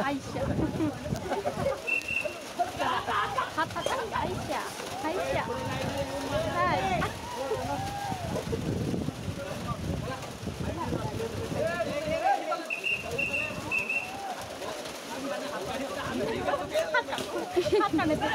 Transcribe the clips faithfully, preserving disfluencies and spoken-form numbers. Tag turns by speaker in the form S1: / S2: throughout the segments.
S1: Aisha. Aisha. Aisha. Hai. Hakan itu.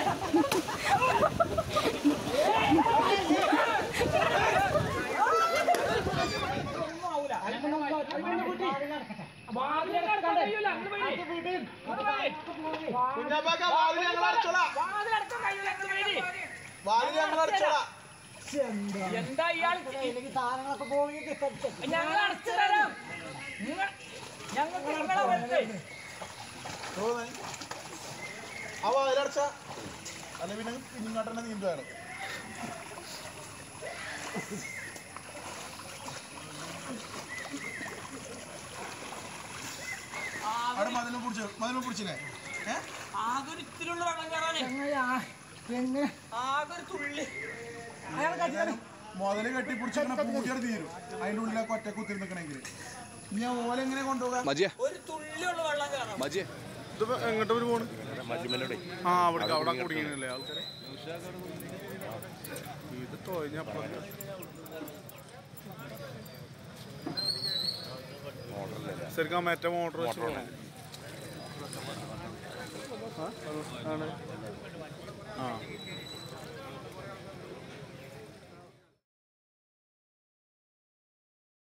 S2: എന്താ ഇയാൾ സാധനങ്ങളൊക്കെ പോയി ഞങ്ങൾ അടച്ചു തരാം ഞങ്ങൾക്ക് നിങ്ങളെ വലുത്
S3: അവ അതിലടച്ച അല്ല പിന്നെ പിന്നിങ്ങോട്ടെ നീന്തുകയാണ് അവിടെ മതിലും പിടിച്ചു മതിലും പിടിച്ചില്ലേ
S2: ആകൊരു ഇത്തിരിയുള്ള വെള്ളം കയറാനേ ആകൊരു തുള്ളി
S3: മുതല് കെട്ടി പിടിച്ചിങ്ങനെ പൂജയുടെ തീരും അതിൻ്റെ ഉള്ളിലേക്ക് ഒറ്റ കുത്തിരി നിൽക്കണമെങ്കിൽ ഞാൻ ഓല എങ്ങനെ കൊണ്ടുപോകാം
S2: ഒരു തുള്ളിയുള്ള വെള്ളം കയറാം
S3: ഇത് എങ്ങോട്ട് ഒരു പോണ് ആ അവിടെ അവിടെ കുടുങ്ങിയല്ലേ ആൾക്കാരെ ഇത് തോഞ്ഞപ്പോ ശരിക്കും മറ്റേ മോട്ടർ വെച്ച് ആണ് ആ